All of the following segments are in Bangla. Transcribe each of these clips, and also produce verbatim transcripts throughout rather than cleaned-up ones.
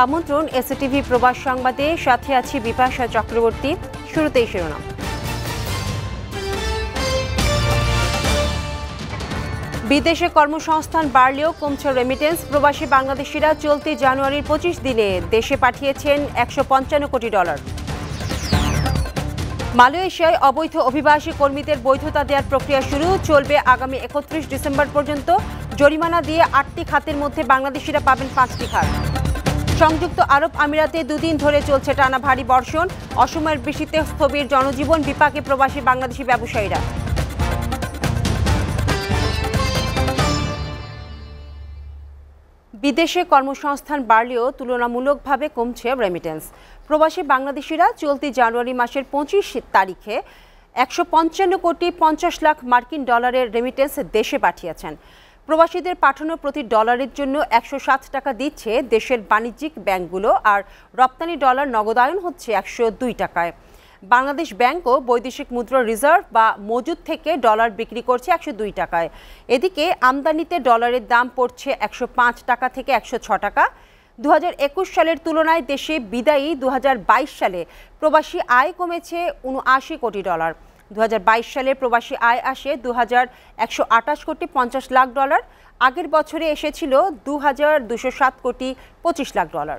আমন্ত্রণ এসএটিভি প্রবাস সংবাদে, সাথে আছি বিপাশা চক্রবর্তী। শুরুতেই শিরোনাম। বিদেশে কর্মসংস্থান বাড়লেও কমছে রেমিটেন্স। প্রবাসী বাংলাদেশিরা চলতি জানুয়ারির পঁচিশ দিনে দেশে পাঠিয়েছেন একশো পঞ্চান্ন কোটি ডলার। মালয়েশিয়ায় অবৈধ অভিবাসী কর্মীদের বৈধতা দেওয়ার প্রক্রিয়া শুরু, চলবে আগামী একত্রিশ ডিসেম্বর পর্যন্ত। জরিমানা দিয়ে আটটি খাতের মধ্যে বাংলাদেশিরা পাবেন পাঁচটি খাত। সংযুক্ত আরব আমিরাতে দুদিন ধরে চলছে টানা ভারী বর্ষণ, অসময়ের বৃষ্টিতে স্থবির জনজীবন, বিপাকে প্রবাসী বাংলাদেশি ব্যবসায়ীরা। বিদেশে কর্মসংস্থান বাড়লেও তুলনামূলকভাবে কমছে রেমিটেন্স। প্রবাসী বাংলাদেশিরা চলতি জানুয়ারি মাসের পঁচিশ তারিখে একশো পঞ্চান্ন কোটি পঞ্চাশ লাখ মার্কিন ডলারের রেমিটেন্স দেশে পাঠিয়েছেন। প্রবাসীদের পাঠানো প্রতি ডলারের জন্য একশো সাত টাকা দিচ্ছে দেশের বাণিজ্যিক ব্যাংকগুলো, আর রপ্তানি ডলার নগদায়ন হচ্ছে একশো দুই টাকায়। বাংলাদেশ ব্যাংকও বৈদেশিক মুদ্রা রিজার্ভ বা মজুদ থেকে ডলার বিক্রি করছে একশো দুই টাকায়। এদিকে আমদানিতে ডলারের দাম পড়ছে একশো পাঁচ টাকা থেকে একশো ছ টাকা। দু হাজার একুশ সালের তুলনায় দেশে বিদায়ী দু হাজার বাইশ সালে প্রবাসী আয় কমেছে উনআশি কোটি ডলার। দু হাজার বাইশ সালে প্রবাসী আয় আসে দু হাজার একশো আঠাশ কোটি পঞ্চাশ লাখ ডলার। আগের বছরে এসেছিল দু হাজার দুশো সাত কোটি পঁচিশ লাখ ডলার।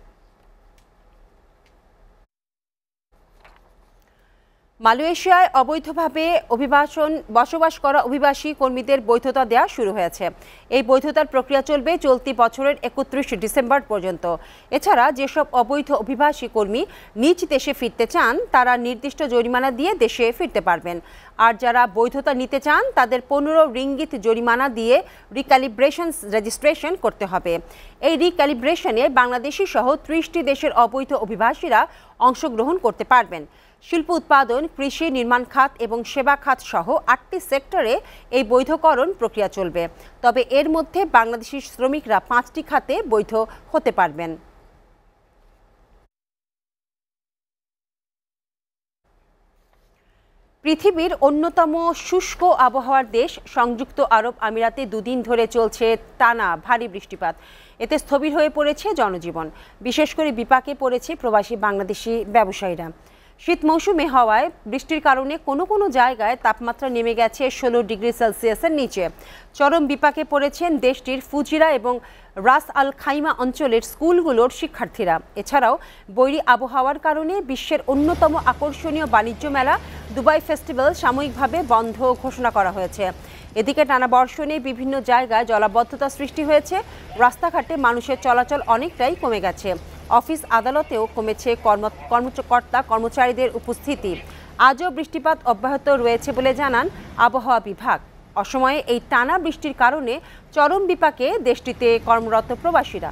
মালয়েশিয়ায় অবৈধভাবে অভিবাসন বসবাস করা অভিবাসী কর্মীদের বৈধতা দেওয়া শুরু হয়েছে। এই বৈধতার প্রক্রিয়া চলবে চলতি বছরের একত্রিশ ডিসেম্বর পর্যন্ত। এছাড়া যেসব অবৈধ অভিবাসী কর্মী নিজ দেশে ফিরতে চান তারা নির্দিষ্ট জরিমানা দিয়ে দেশে ফিরতে পারবেন। আর যারা বৈধতা নিতে চান তাদের পনেরো রিঙ্গিত জরিমানা দিয়ে রিক্যালিব্রেশন রেজিস্ট্রেশন করতে হবে। এই রিক্যালিব্রেশনে বাংলাদেশি সহ ত্রিশটি দেশের অবৈধ অভিবাসীরা অংশগ্রহণ করতে পারবেন। শিল্প উৎপাদন, কৃষি, নির্মাণ খাত এবং সেবা খাত সহ আটটি সেক্টরে এই বৈধকরণ প্রক্রিয়া চলবে। তবে এর মধ্যে বাংলাদেশি শ্রমিকরা পাঁচটি খাতে বৈধ হতে পারবেন। পৃথিবীর অন্যতম শুষ্ক আবহাওয়ার দেশ সংযুক্ত আরব আমিরাতে দুদিন ধরে চলছে টানা ভারী বৃষ্টিপাত। এতে স্থবির হয়ে পড়েছে জনজীবন, বিশেষ করে বিপাকে পড়েছে প্রবাসী বাংলাদেশি ব্যবসায়ীরা। শীত মৌসুমে হওয়ায় বৃষ্টির কারণে কোনো কোনো জায়গায় তাপমাত্রা নেমে গেছে ষোলো ডিগ্রি সেলসিয়াসের নিচে। চরম বিপাকে পড়েছেন দেশটির ফুজিরা এবং রাস আল খাইমা অঞ্চলের স্কুলগুলোর শিক্ষার্থীরা। এছাড়াও বৈরী আবহাওয়ার কারণে বিশ্বের অন্যতম আকর্ষণীয় বাণিজ্য মেলা দুবাই ফেস্টিভ্যাল সাময়িকভাবে বন্ধ ঘোষণা করা হয়েছে। এদিকে টানা বর্ষণে বিভিন্ন জায়গায় জলাবদ্ধতা সৃষ্টি হয়েছে, রাস্তাঘাটে মানুষের চলাচল অনেকটাই কমে গেছে। অফিস আদালতেও কমেছে কর্ম কর্মকর্তা কর্মচারীদের উপস্থিতি। আজও বৃষ্টিপাত অব্যাহত রয়েছে বলে জানান আবহাওয়া বিভাগ। অসময়ে এই টানা বৃষ্টির কারণে চরম বিপাকে দেশটিতে কর্মরত প্রবাসীরা।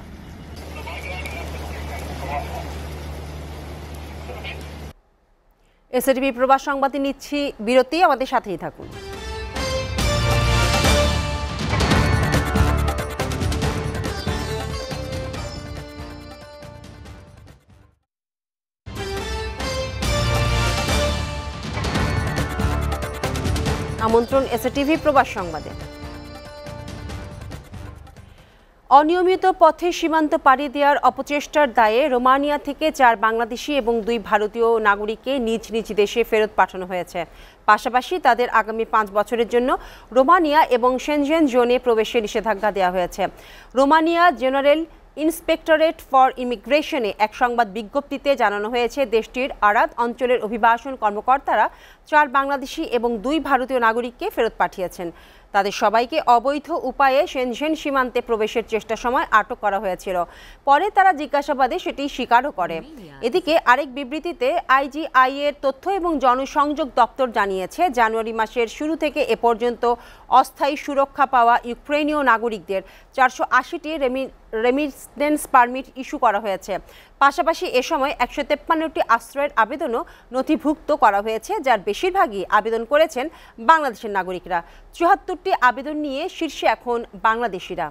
এসএটিভি প্রবাস সংবাদে নিচ্ছি বিরতি, আমাদের সাথেই থাকুন। আমন্ত্রণ এসএটিভি প্রবাস সংবাদে। অনিয়মিত পথে সীমান্ত পাড়ি দেওয়ার অপচেষ্টার দায়ে রোমানিয়া থেকে চার বাংলাদেশি এবং দুই ভারতীয় নাগরিককে নিজ নিজ দেশে ফেরত পাঠানো হয়েছে। পাশাপাশি তাদের আগামী পাঁচ বছরের জন্য রোমানিয়া এবং সেনজেন জোনে প্রবেশের নিষেধাজ্ঞা দেওয়া হয়েছে। রোমানিয়া জেনারেল ইন্সপেক্টরেট ফর ইমিগ্রেশনে এক সংবাদ বিজ্ঞপ্তিতে জানানো হয়েছে, দেশটির আরাদ অঞ্চলের অভিবাসন কর্মকর্তারা চার বাংলাদেশি এবং দুই ভারতীয় নাগরিককে ফেরত পাঠিয়েছেন। তাদের সবাইকে অবৈধ উপায়ে সেনজেন সীমান্তে প্রবেশের চেষ্টার সময় আটক করা হয়েছিল। পরে তারা জিজ্ঞাসাবাদে সেটি স্বীকারও করে। এদিকে আরেক বিবৃতিতে আইজিআই এর তথ্য এবং জনসংযোগ দপ্তর জানিয়েছে, জানুয়ারি মাসের শুরু থেকে এ পর্যন্ত অস্থায়ী সুরক্ষা পাওয়া ইউক্রেনীয় নাগরিকদের চারশো আশিটি রেমি রেমিটেন্স পারমিট ইস্যু করা হয়েছে। পাশাপাশি এ সময় একশো তেপ্পান্নটি আশ্রয়ের আবেদনও নথিভুক্ত করা হয়েছে, যার বেশিরভাগই আবেদন করেছেন বাংলাদেশের নাগরিকরা। চুয়াত্তরটি আবেদন নিয়ে শীর্ষে এখন বাংলাদেশিরা।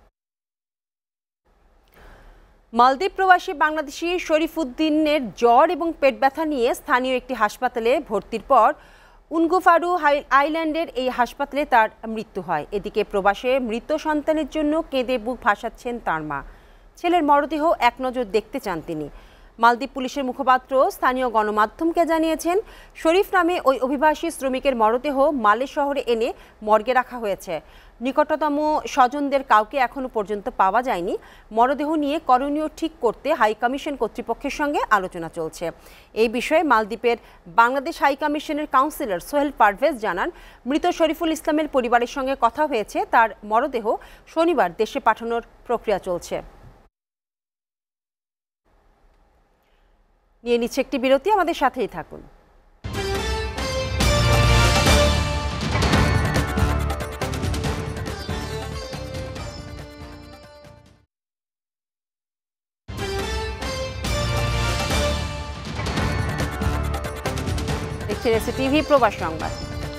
মালদ্বীপ প্রবাসী বাংলাদেশি শরীফুদ্দিনের জ্বর এবং পেট ব্যথা নিয়ে স্থানীয় একটি হাসপাতালে ভর্তির পর উনগুফারু আইল্যান্ডের এই হাসপাতালে তার মৃত্যু হয়। এদিকে প্রবাসে মৃত সন্তানের জন্য কেঁদে বুক ভাসাচ্ছেন তার মা। ছেলের মরদেহ এক নজর দেখতে চান তিনি। মালদ্বীপ পুলিশের মুখপাত্র স্থানীয় গণমাধ্যমকে জানিয়েছেন, শরীফ নামে ওই অভিবাসী শ্রমিকের মরদেহ মালে শহরে এনে মর্গে রাখা হয়েছে। নিকটতম স্বজনদের কাউকে এখনো পর্যন্ত পাওয়া যায়নি। মরদেহ নিয়ে করণীয় ঠিক করতে হাইকমিশন কর্তৃপক্ষের সঙ্গে আলোচনা চলছে। এই বিষয়ে মালদ্বীপের বাংলাদেশ হাইকমিশনের কাউন্সিলর সোহেল পারভেজ জানান, মৃত শরীফুল ইসলামের পরিবারের সঙ্গে কথা হয়েছে। তার মরদেহ শনিবার দেশে পাঠানোর প্রক্রিয়া চলছে। নিয়ে নিচ্ছে একটি বিরতি, আমাদের সাথেই থাকুন। দেখছেন এসএটিভি প্রবাস সংবাদ।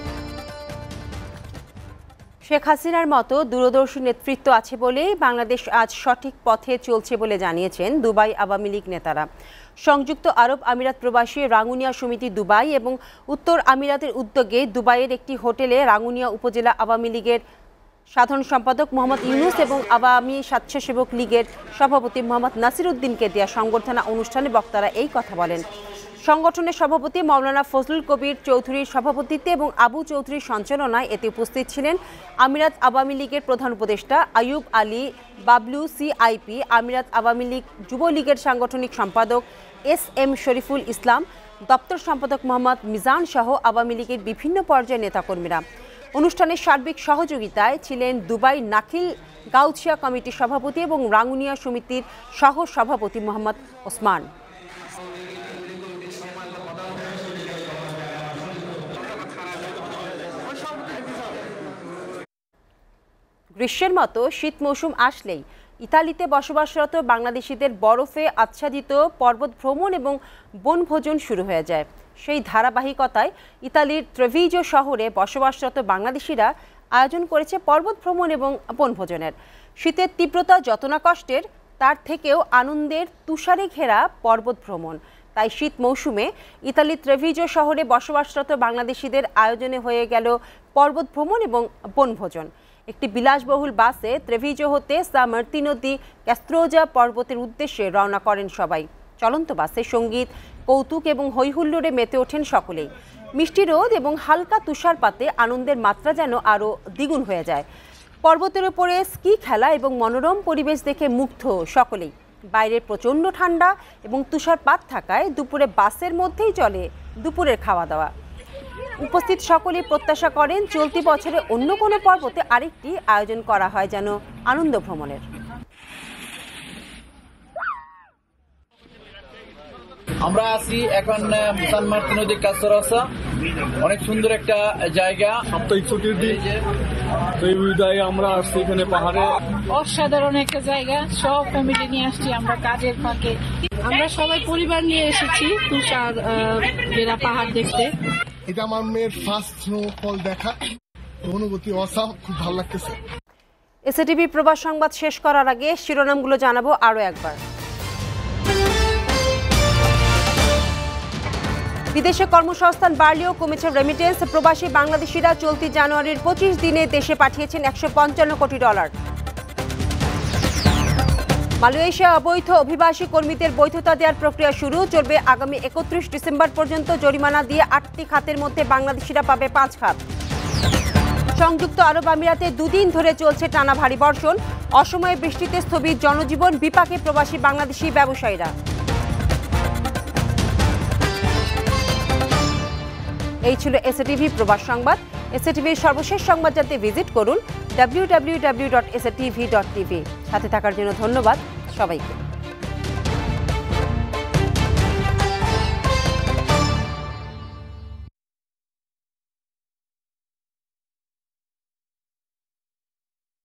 শেখ হাসিনার মতো দূরদর্শী নেতৃত্ব আছে বলেই বাংলাদেশ আজ সঠিক পথে চলছে বলে জানিয়েছেন দুবাই আওয়ামী লীগ নেতারা। সংযুক্ত আরব আমিরাত প্রবাসী রাঙ্গুনিয়া সমিতি দুবাই এবং উত্তর আমিরাতের উদ্যোগে দুবাইয়ের একটি হোটেলে রাঙ্গুনিয়া উপজেলা আওয়ামী লীগের সাধারণ সম্পাদক মোহাম্মদ ইউনুস এবং আওয়ামী স্বেচ্ছাসেবক লীগের সভাপতি মোহাম্মদ নাসির উদ্দিনকে দেয়া সংবর্ধনা অনুষ্ঠানে বক্তারা এই কথা বলেন। সংগঠনের সভাপতি মাওলানা ফজলুল কবির চৌধুরীর সভাপতিত্বে এবং আবু চৌধুরীর সঞ্চালনায় এতে উপস্থিত ছিলেন আমিরাত আওয়ামী লীগের প্রধান উপদেষ্টা আইয়ুব আলী বাবলু, সিআইপি আমিরাত আওয়ামী লীগ যুবলীগের সাংগঠনিক সম্পাদক এস এম শরীফুল ইসলাম, দপ্তর সম্পাদক মোহাম্মদ মিজান সহ আওয়ামী লীগের বিভিন্ন পর্যায়ের নেতাকর্মীরা। অনুষ্ঠানের সার্বিক সহযোগিতায় ছিলেন দুবাই নাখিল গাউছিয়া কমিটির সভাপতি এবং রাঙ্গুনিয়া সমিতির সহ সভাপতি মোহাম্মদ ওসমান। গ্রীষ্মের মতো শীত মৌসুম আসলেই ইতালিতে বসবাসরত বাংলাদেশিদের বরফে আচ্ছাদিত পর্বত ভ্রমণ এবং বনভোজন শুরু হয়ে যায়। সেই ধারাবাহিকতায় ইতালির ট্রেভিজো শহরে বসবাসরত বাংলাদেশিরা আয়োজন করেছে পর্বত ভ্রমণ এবং বনভোজনের। শীতের তীব্রতা যত না কষ্টের, তার থেকেও আনন্দের তুষারে ঘেরা পর্বত ভ্রমণ। তাই শীত মৌসুমে ইতালির ট্রেভিজো শহরে বসবাসরত বাংলাদেশিদের আয়োজনে হয়ে গেল পর্বত ভ্রমণ এবং বনভোজন। একটি বিলাসবহুল বাসে ট্রেভিজো হতে সা মার্তিনো দি ক্যাস্ত্রোজা পর্বতের উদ্দেশ্যে রওনা করেন সবাই। চলন্ত বাসে সঙ্গীত, কৌতুক এবং হৈহুল্লোড়ে মেতে ওঠেন সকলেই। মিষ্টি রোদ এবং হালকা তুষারপাতে আনন্দের মাত্রা যেন আরও দ্বিগুণ হয়ে যায়। পর্বতের উপরে স্কি খেলা এবং মনোরম পরিবেশ দেখে মুগ্ধ সকলেই। বাইরে প্রচণ্ড ঠান্ডা এবং তুষারপাত থাকায় দুপুরে বাসের মধ্যেই চলে দুপুরের খাওয়া দাওয়া। উপস্থিত সকলেই প্রত্যাশা করেন চলতি বছরে অন্য কোনো পর্বতে আরেকটি আয়োজন করা হয় যেন আনন্দ ভ্রমণের। আমরা আছি এখন সান মার্তিনো দি ক্যাস্ত্রোজা, অনেক সুন্দর একটা জায়গা। সাপ্তাহিক ছুটির দিন, এই বিদায় আমরা আসছি এখানে পাহাড়ে। অসাধারণ একটা জায়গা, সব ফ্যামিলি নিয়ে আসছি আমরা কাজের ফাঁকে। আমরা সবাই পরিবার নিয়ে এসেছি তুষার ঘেরা পাহাড় দেখতে। এটা আমার মেয়ের ফার্স্ট স্নোফল দেখা, অনুভূতি অসাম, খুব ভালো লাগতেছে। এসএটিভি প্রবাস সংবাদ শেষ করার আগে শিরোনামগুলো জানাবো আরও একবার। বিদেশে কর্মসংস্থান বাড়লেও কমেছে রেমিটেন্স। প্রবাসী বাংলাদেশিরা চলতি জানুয়ারির পঁচিশ দিনে দেশে পাঠিয়েছেন একশো পঞ্চান্ন কোটি ডলার। মালয়েশিয়া অবৈধ অভিবাসী কর্মীদের বৈধতা দেওয়ার প্রক্রিয়া শুরু, চলবে আগামী একত্রিশ ডিসেম্বর পর্যন্ত। জরিমানা দিয়ে আটটি খাতের মধ্যে বাংলাদেশিরা পাবে পাঁচ খাত। সংযুক্ত আরব আমিরাতে দুদিন ধরে চলছে টানা ভারী বর্ষণ, অসময়ে বৃষ্টিতে স্থবির জনজীবন, বিপাকে প্রবাসী বাংলাদেশি ব্যবসায়ীরা। এই ছিল এসএটিভি প্রবাস সংবাদ। এসএটিভির সর্বশেষ সংবাদ জানতে ভিজিট করুন W W W dot S A T V dot TV. সাথে থাকার জন্য ধন্যবাদ সবাইকে।